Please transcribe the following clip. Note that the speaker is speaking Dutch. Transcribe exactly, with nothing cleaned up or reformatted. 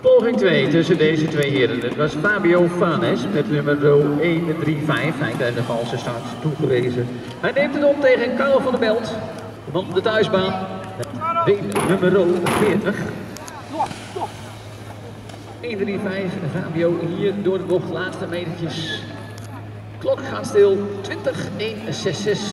Poging twee tussen deze twee heren. Het was Fabio Fanes met nummer een drie vijf. Hij krijgt de valse start toegewezen. Hij neemt het op tegen Karel van der Belt. De man op de thuisbaan. Met nummer veertig. een drie vijf. Fabio hier door de bocht. Laatste metertjes. Klok gaat stil. twintig een zes zes.